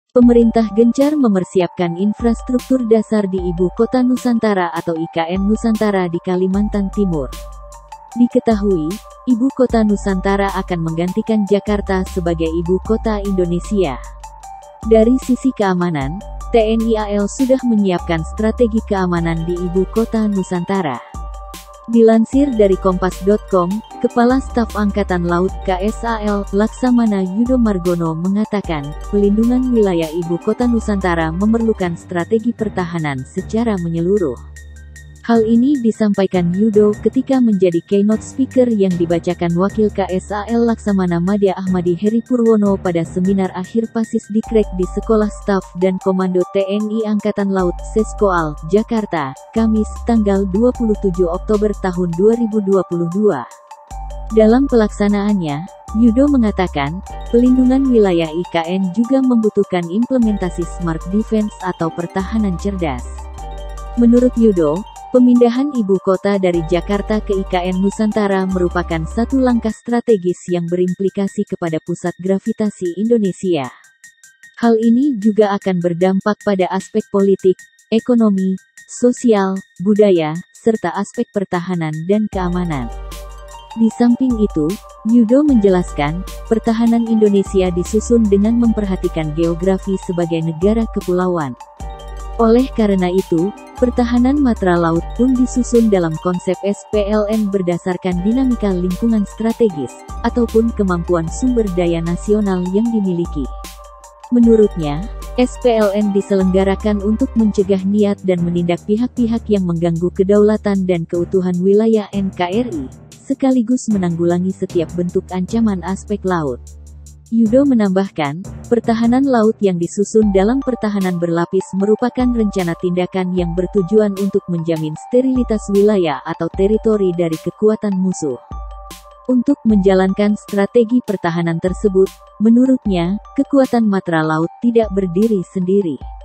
Pemerintah gencar mempersiapkan infrastruktur dasar di Ibu Kota Nusantara atau IKN Nusantara di Kalimantan Timur. Diketahui, Ibu Kota Nusantara akan menggantikan Jakarta sebagai Ibu Kota Indonesia. Dari sisi keamanan, TNI AL sudah menyiapkan strategi keamanan di Ibu Kota Nusantara. Dilansir dari Kompas.com, Kepala Staf Angkatan Laut KSAL, Laksamana Yudo Margono mengatakan, pelindungan wilayah Ibu Kota Nusantara memerlukan strategi pertahanan secara menyeluruh. Hal ini disampaikan Yudo ketika menjadi keynote speaker yang dibacakan Wakil KSAL Laksamana Madya Ahmadi Heri Purwono pada seminar akhir Pasis Dikrek di Sekolah Staf dan Komando TNI Angkatan Laut Seskoal, Jakarta, Kamis, tanggal 27 Oktober tahun 2022. Dalam pelaksanaannya, Yudo mengatakan, pelindungan wilayah IKN juga membutuhkan implementasi smart defense atau pertahanan cerdas. Menurut Yudo, pemindahan ibu kota dari Jakarta ke IKN Nusantara merupakan satu langkah strategis yang berimplikasi kepada pusat gravitasi Indonesia. Hal ini juga akan berdampak pada aspek politik, ekonomi, sosial, budaya, serta aspek pertahanan dan keamanan. Di samping itu, Yudo menjelaskan, pertahanan Indonesia disusun dengan memperhatikan geografi sebagai negara kepulauan. Oleh karena itu, pertahanan matra laut pun disusun dalam konsep SPLN berdasarkan dinamika lingkungan strategis, ataupun kemampuan sumber daya nasional yang dimiliki. Menurutnya, SPLN diselenggarakan untuk mencegah niat dan menindak pihak-pihak yang mengganggu kedaulatan dan keutuhan wilayah NKRI, sekaligus menanggulangi setiap bentuk ancaman aspek laut. Yudo menambahkan, pertahanan laut yang disusun dalam pertahanan berlapis merupakan rencana tindakan yang bertujuan untuk menjamin sterilitas wilayah atau teritori dari kekuatan musuh. Untuk menjalankan strategi pertahanan tersebut, menurutnya, kekuatan matra laut tidak berdiri sendiri.